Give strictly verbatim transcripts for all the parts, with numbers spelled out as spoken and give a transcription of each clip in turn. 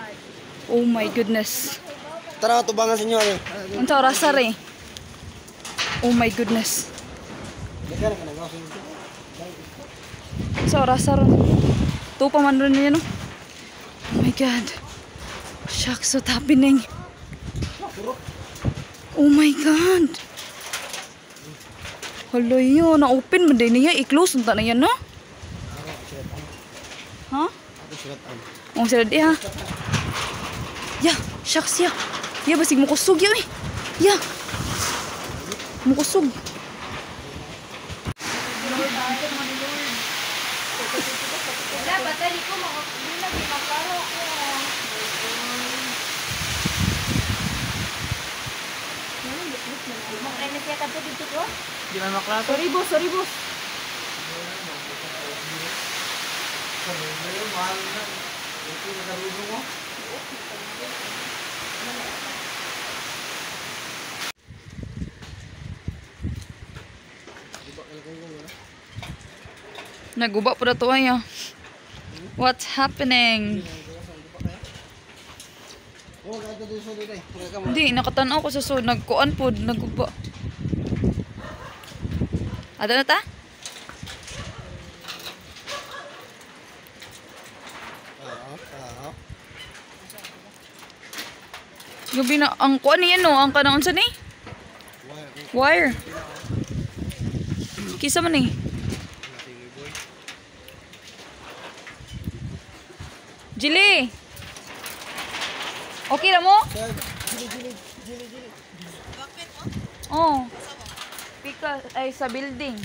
Oh my goodness. Tara, tubangan sa inyo. Ang oras eh. Oh my goodness. Sa oras ron. Ito pa man rin niya, no? Oh my God. Shucks, what's happening? Oh my God. Hala yun, na-open mo din niya. I-close nta na yan, no? Ha? Ang sila di, ha? Ya, shucks, ya. Ya, basig mo kusog yun, eh. Ya. Mo kusog. Wala, batali ko. Hindi na pinaparo ko. Makremes ya ka dito ko? Di man maklaso. Sorry, boss. Sorry, boss. Naguba po na to ay. What's happening? Hindi, nakatanaw ko sa so. Nagkuan po, naguba. Ada na ta? Gabi na, ang kuan niya no, ang kanaon sa ni? Wire. Kisa man eh. Jili! Okay na mo? Bakit mo? Oh. Pika, ay sa building.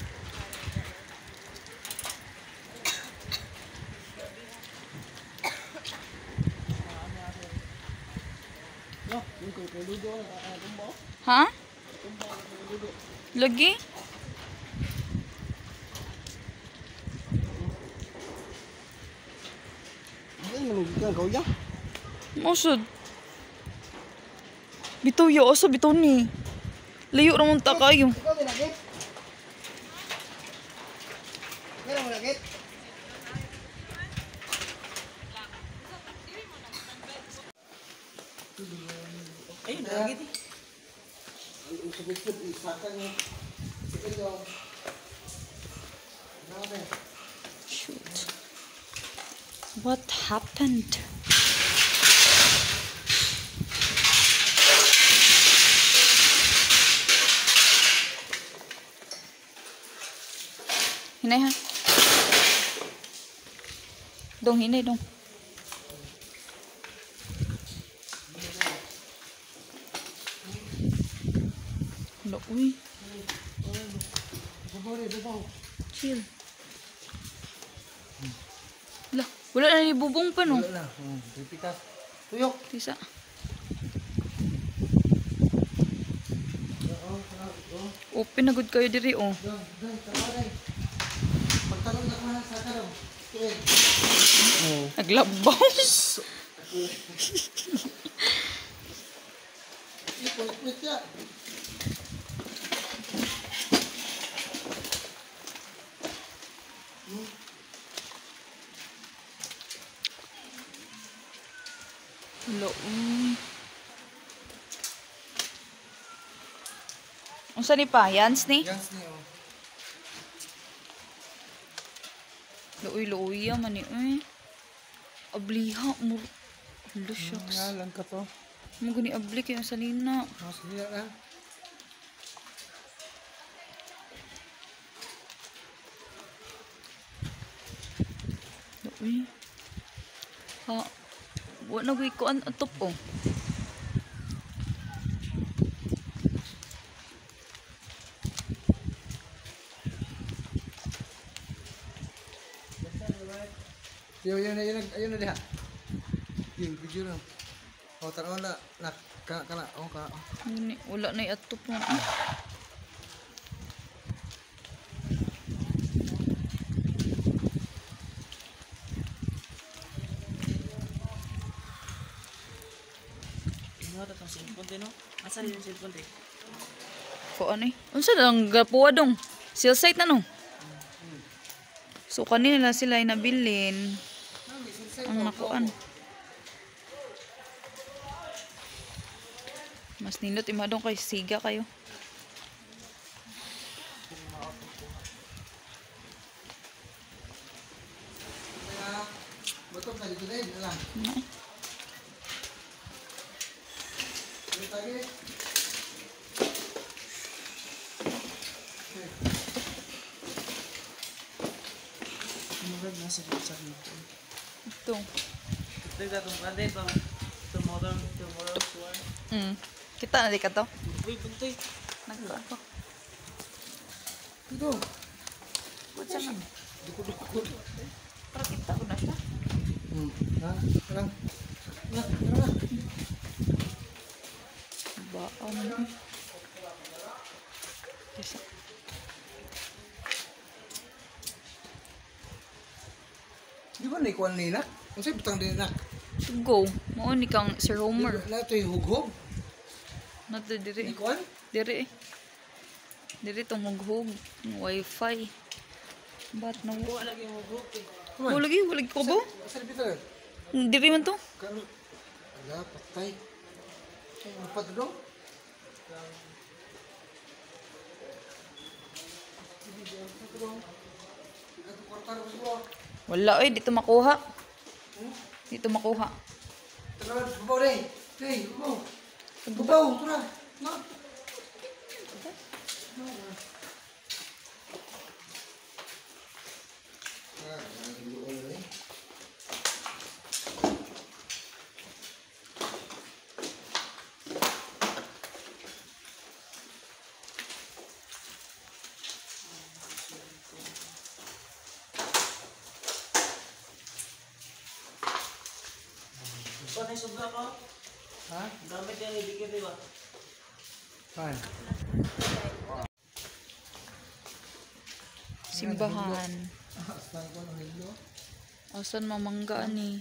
Ha? Lagi? Masud. Bitaw ya, asa bitaw ni. Layo ramon ta kayo. Ayun, lagi di. Shoot. What happened? Hinay ha. Dong, hinay dong. Hala, uy. Chill. Hala, wala na ni bubong pa no? Wala na. Pipitas. Tuyok. Tisa. Open na good kayo diri oh. Pagtanong na ka sa karo. Naglabaw. Ipon-ipon siya. Hello. Mm. Unsa ni pa? Yans ni? Yans ni oh. Luoy-luoy man ni. Eh. Abliha mo. Hello, shucks. Nga lang ka to. Mo gani abli kay sa lina. Mas dila lang. Luoy. Ha. Wala na ko an atop oh. Yo, yun na, yun na, yun na diha. Yung video na. O, tanaw na, na, kana, kana, o, kana. Gani, wala na atop mo. Asa rin yung cellphone rin? Ko ano eh. Unsa lang gapuwa dong. Sale site na no. So kanina sila ay nabilin ang nakuan. Mas nindot imadong kay siga kayo. Kaya, botong ka dito din, lang. Na. Dito tayo. Murag nasa sa dito. Ito. Ito ka itong kande pang tomorrow, tomorrow, one. Mm. Kita na di ka to. Uy, buntay. Nagto ako. Dito. Kutsa na. Dukod-dukod. Para kita ko na siya. Hmm. Ha? Lang. Lang. Lang. Baan na. Isa. Di ba naikuan ni nak? Ang sa'yo butang din nak? Go. Mao ni kang Sir Homer. Na ito yung hughog. Nato diri. Naikuan? Diri. Diri tong hughog. Wi-Fi. Ba't na Kuha lagi mo group eh. Wala lagi, wala lagi ko ba? Asa di bitaw? Diri man to. Kano? Ala, patay. Ano pa ito daw? Wala oy, dito makuha. Dito makuha. Tara, babaw rin. Hey, babaw. Babaw, tara. Na. Kuha na yung sobra ko. Ha? Gamit yung ibigay, di ba? Saan? Simbahan. Saan ko ng hilo? Asan mamangga ni?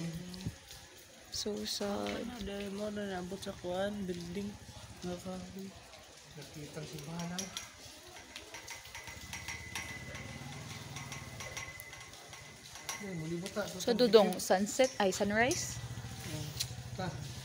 So sad. Dahil mo na naabot sa kuhan, building. Nakakaroon. Nakitang simbahan lang. Ay, muli mo ta. Sa dudong sunset ay sunrise. Ta.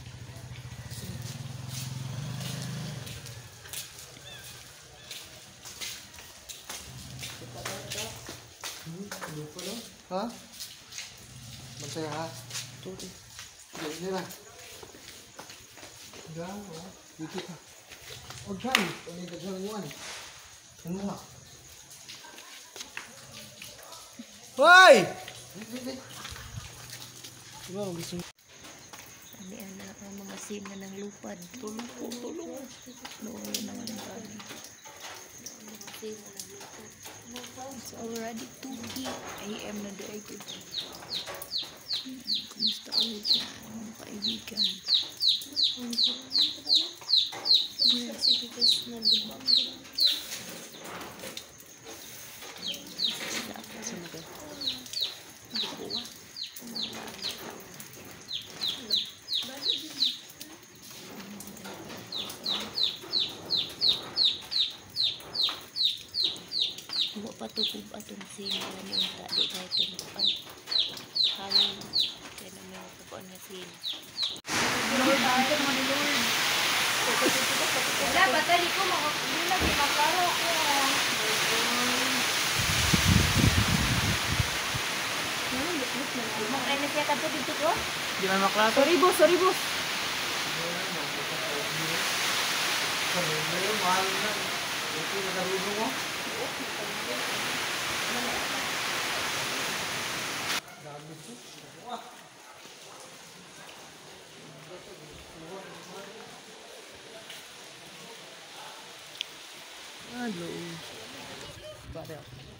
Hmm, ano pa lang? Ha? Bantay ha? Tuloy. Diyan nila. Diyan, oh. Dito ka. O dyan. Ano yung dyan mo ano? Ano ha? Hoy! Diba, gusto mo? Ani ana ang mga sina ng lupad. Tulong po, tulong. Noon naman ang kami. It's already two a m na day ko. Kumusta ulit na mga kaibigan? Kasi bigas na lumang. Sa mga. Huwag patukog atong sila ni unta di kahit tunukan. Hangin. Kaya na may tukuan na sila. Wala, batali ko. Hindi na pinakaro ko. Makay na siya kanto dito ko? Di man maklaso? Sorry boss, sorry boss. Ngayon, mahal na. Ito na karunong mo. Dami ito. Wah! Hello. Pare.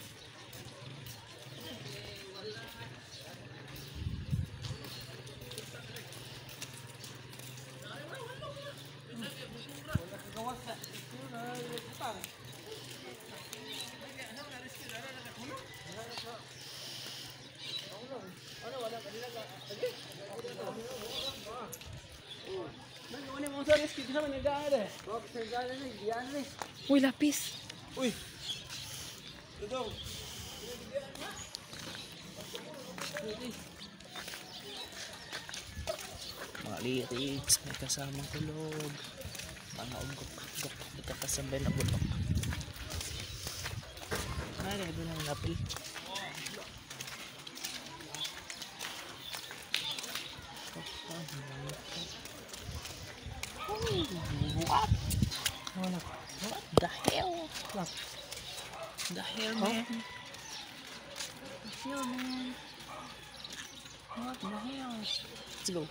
Uy, lapis. Uy! Tudong! Mga lyrics, may kasamang tulog. Mga ugok. Ugok. Ito kasabay na bulok. Ay, ito na yung lapil. What? What the hell? What? The hell, man? The hell, man? What the hell? Let's go.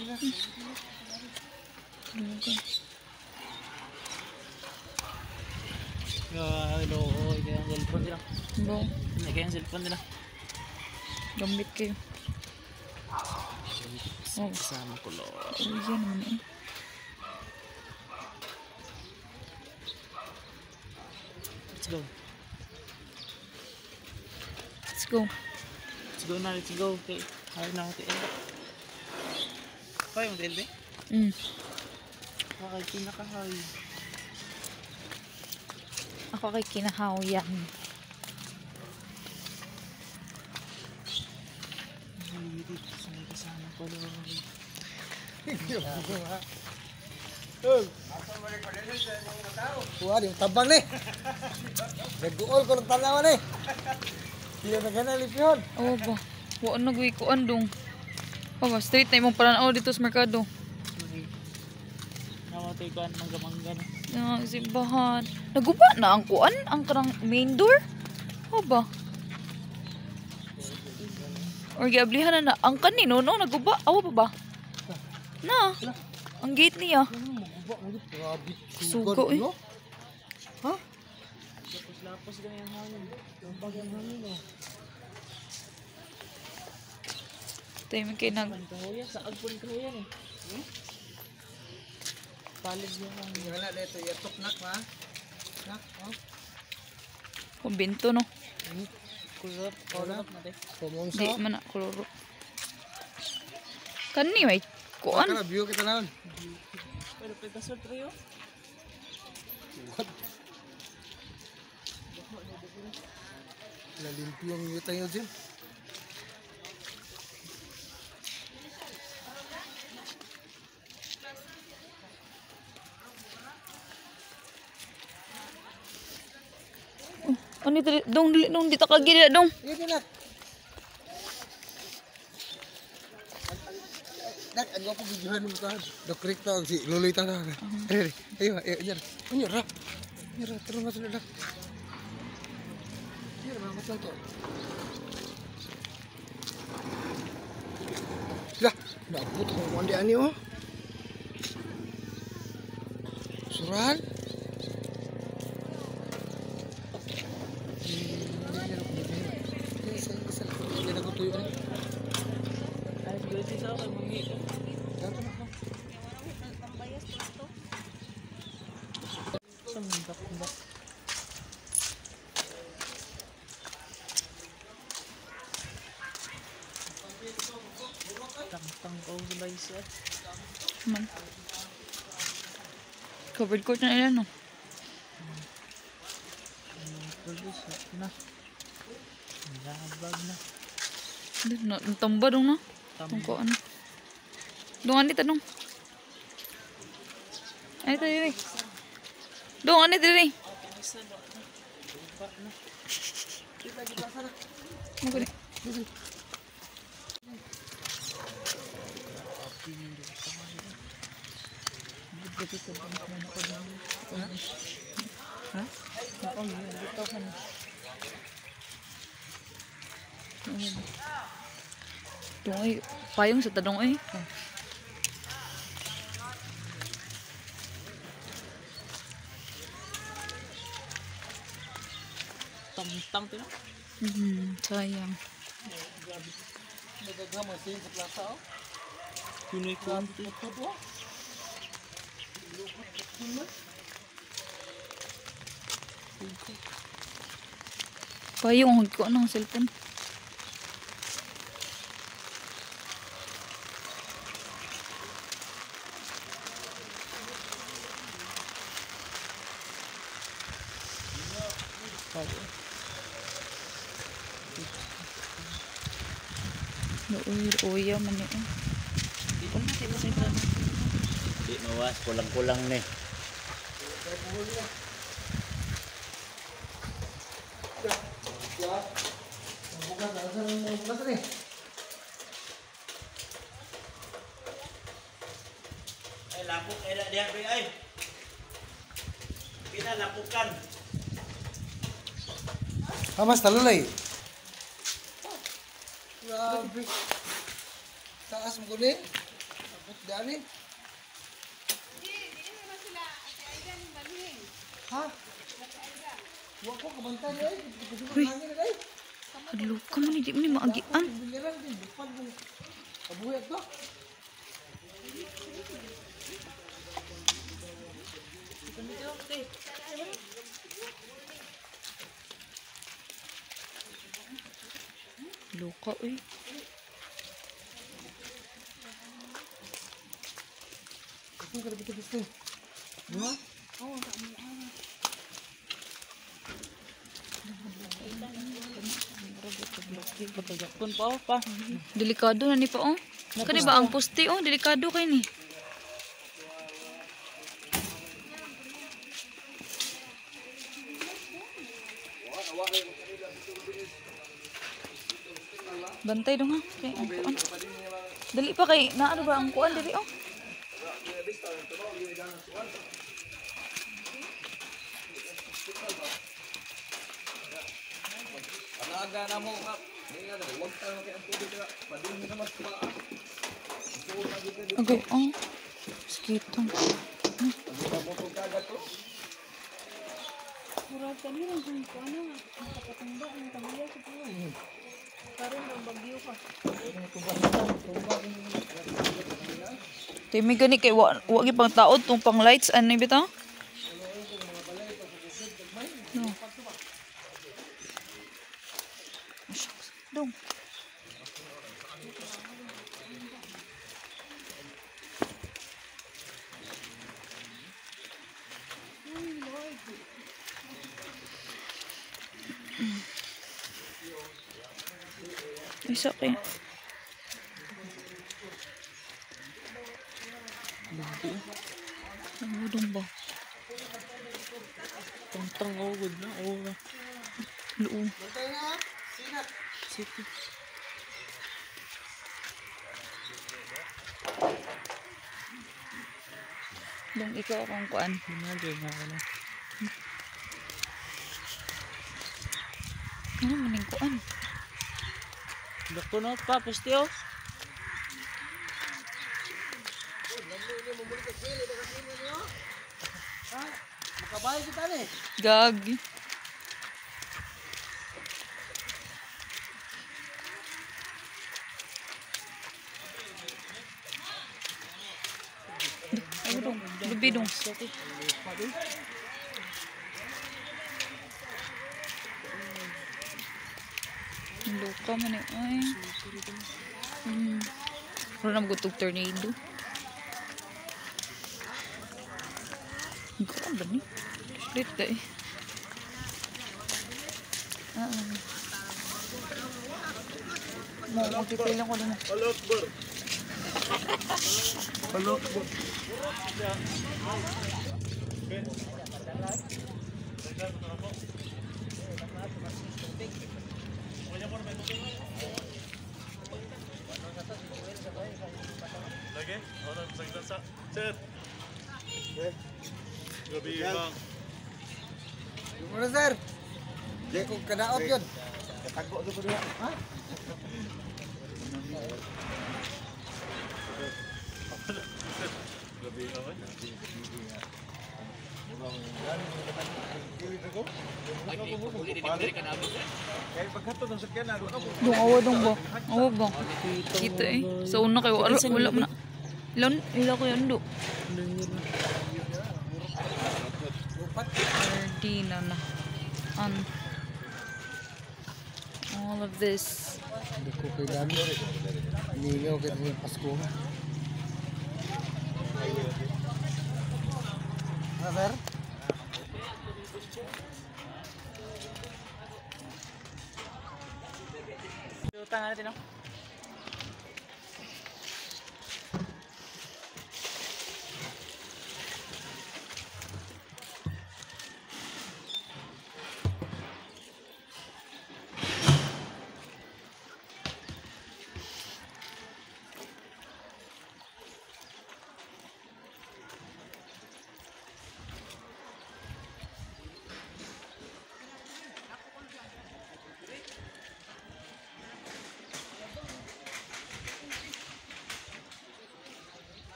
Hello, kaya ang cellphone nila. Bo, Hindi kaya ang cellphone nila. gambit kayo. Oh, Kasama ko, Lord. oh yan naman eh. Let's go. Let's go. Let's go na, let's go. Okay. Ayaw na natin. Kaya mo, Delbe? Mm. Bakit kinakahay? Ako kay kinahaw yan. Hirit. Saan kasama ko, Lord? Kuha, yung tabang ni. Nag-uol ko ng tanawan ni. Hindi na gana lipyon. Oo ba? Wala nagwi ko andong. Oh, ba, straight na imong pananaw dito sa merkado. Namatay ko ang mangga-mangga na. Ah, simbahan. Naguba na ang kuan, ang karang main door. Oh ba? Or giablihan na na ang kanino no naguba. Awa pa ba? Na. Ang gate niya. Grabe. Sugo eh. no? Ha? Lapos-lapos lang yung hangin. Yung bagang hangin, oh. Tayo may kayo nag... Kahuya, sa agpon kahuya eh. Hmm? Palig yung hangin. Yung wala dito, yatok nak ma. Nak, oh. Kumbinto no. Kulot, kulot natin. Kumonsa. Di man na kuloro. Kani may kuan. Kana view kita naon. Pero pagkasot rin yun. Lalimpyo ang yuta yun dyan. Ano ito? Dong, dili- dong, dito ka gila dong. Iya nak. Nak, ano ako videohan mo ka? Dokrik to si Luloy ta na. Ayo, ayo, ayo, ayo. Ayo, ra. Ayo, ra, terus masuk dak. Ayo, ra, masuk to. Lah, dak put ko mandi ani oh. Suran. Ay, siguro si Sao kay Munggi. Sa mundak-mundak. Tang-tang ko sa baysa. Man. Covered court na ilan no. Produce na. Labag na. Hindi, na- natamba dong no. Kung ko ano. Dong ani tanong. Ano ito diri? Dong ani diri? Ano ko ni? Ha? Oo, dito ka na. Dong ay payong sa tanong ay. Tang-tang to na. Hmm, sayang. Nagagama sin sa plaza oh. Pinoy konti. Payong hug ko anong cellphone. Uy, uya man eh. Dito na, dito sa ito. Di mawas, kulang-kulang ni. Kaya puhuli na. Ya. Bukas, asan ang bukas rin? Ay, lapok ay na diyan ay. Pinalapukan. Hamas talulay. Grabe. Taas mo kunin. Tapos dali. Ha? Wa ko kabantay ay. Uy. Ay. Hadlo ka man, hindi mo ni maagian. Biliran din, bukan mo. Kabuyat ba? Luka, uy. Ito ka dito gusto. Diba? Kun pa oh, pa. Delikado na ni pa, oh. Kani ba ang poste, oh. Delikado kay ni. Bantay dong ha. Kay ang kuan. Dali pa kay na ano ba ang kuan dili, oh. Alaga na mo ka. Huwag tayo kaya ang tubig ka. Padung na mas pa. Okay, oh. Skitong. Timi gani kay wa wa gi pang taod tong pang lights ano bitaw? No. Shucks. Dong. It's okay. Ang udong ba? Tantang oh, good na. Oh. Luong. Sige. Dong ikaw akong kuan. Imagine na ano. Ano man yung kuan? Dako na pa poste oh. Makabay kita ni. Gag. Ay, dong. Gabi dong. Luka man eh. Ay. Hmm. Wala na magutog tornado. Gawin ba ni? Split ka eh. Ah, ah. Mo, magpipilang ko din mo. Lagi? Orang saglit sa. Sir. Gabi bang. Gimana sir? Dia ko kadaot yun. Katago to dia. Ha? Gabi naman. Kaya pagkato ng sakyan na, Dong, awa dong ba? Awa ba? Kita eh. Sa una kayo, wala, wala mo na. Ilan, ilan ko yan do? Ardina na. An. All of this. Hindi ko kay dami. Inigaw kita sa Pasko. Ha sir? Utang natin oh.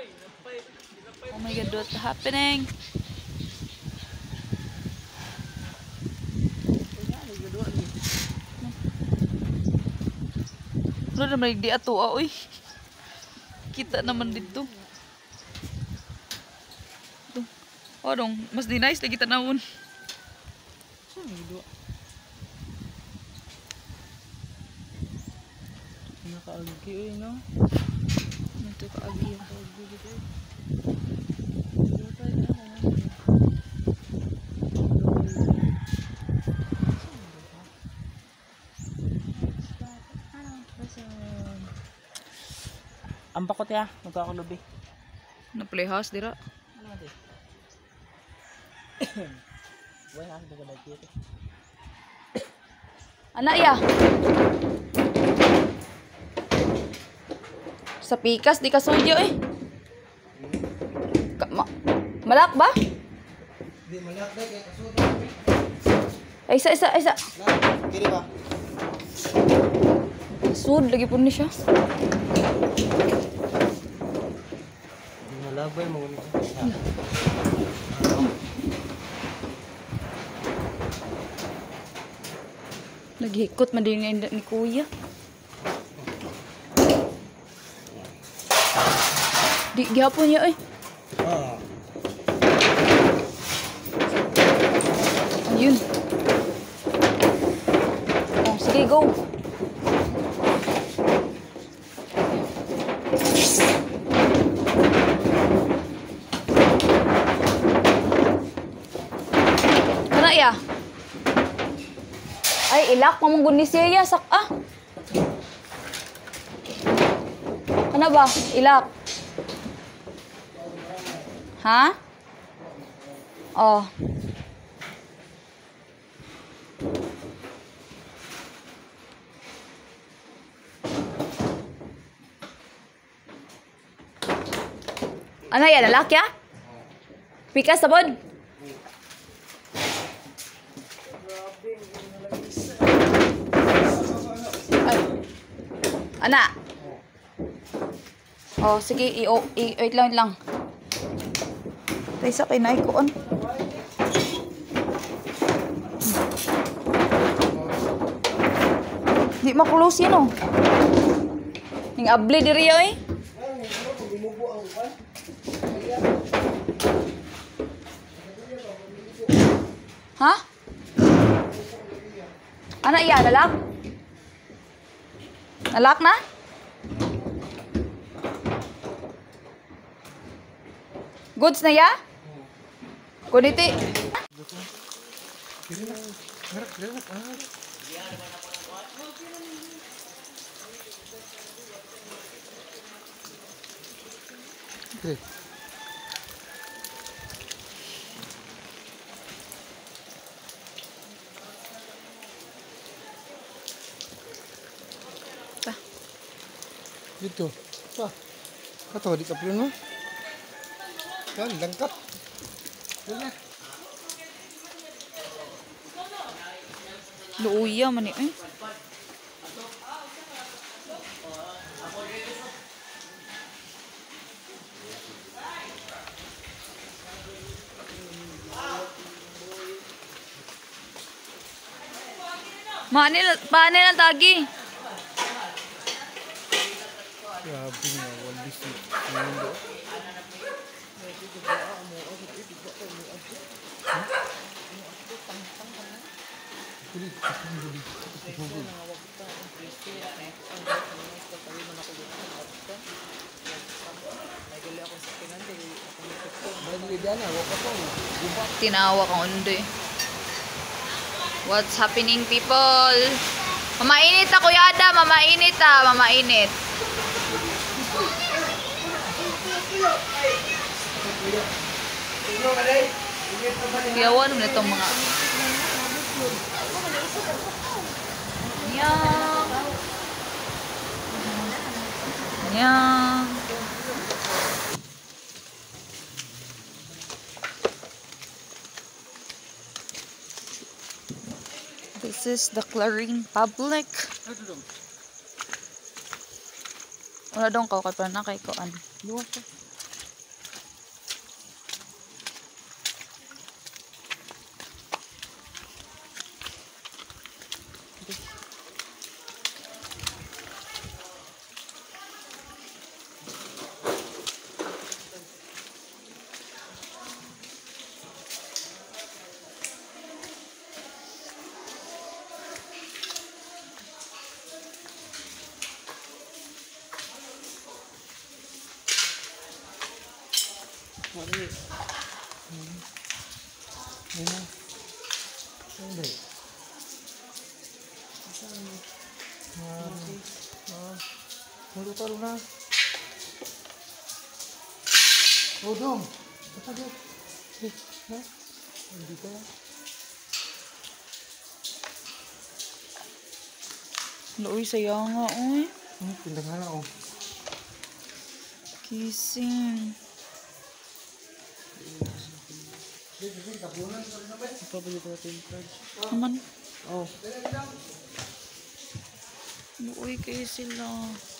Oh my god, what's happening? Ano naman di ato, oy. Kita naman dito. Ito. Oh, dong, mas di nice lagi tanawon. Nakaagi eh, no? Ito kaagi. Ang bakot ya, magkakulubi. Na playhouse dira. Ano natin? Why has the good idea? Anak ya. Sa pikas di ka sudyo eh. Ka, ma, malak ba? Di malak dai kay kasud. Ay, isa, isa, isa. Na, kiri ba? Sud, lagi po ni siya. Malabay mo ni. Naghikot man din ni, ni kuya. Di gihapon niya eh. Ah. Ayun. Oh, sige, go. Kana ya? Ay, ilak pa mong gunis siya, sak ah. Ano ba? Ilak. Ha? Oh. Ano yan? Lalaki ah? Pikas sabod? Ay. Ana. Oh, sige, i-o, i wait lang, wait lang. Tay sa kay naikoon. Di maklose yan oh. Ning abli diri oy. Ha? Ana iya, lalak? Lalak na? Goods na ya? Kuniti. Kiri na. Gerak, gerak. Ah. Okay. Ta. Dito. Pa. Kato di kaplon mo. Kan lengkap. Dala. Luuya man ni eh. Manil, panel ang tagi. Grabe nga, wala si. Mundo. Tinawa kang undo eh. What's happening, people? Mamainit ako yada, mamainit ah, mamainit. Gawan mo nitong mga Nyang Nyang This is the Clarine Public. Wala dong kau kay pa na kay koan. Luwas ka. Mali. Ayun na. Ayun na. Ah, ah. Maluto na. Oh, dong. Basta dong. Eh, na? Hindi ka. Uy, saya nga, uy. Hmm, pindah nga na, oh. Kissing. Ipabili ko natin yung charge. Naman. Oh. Uy, kayo sila.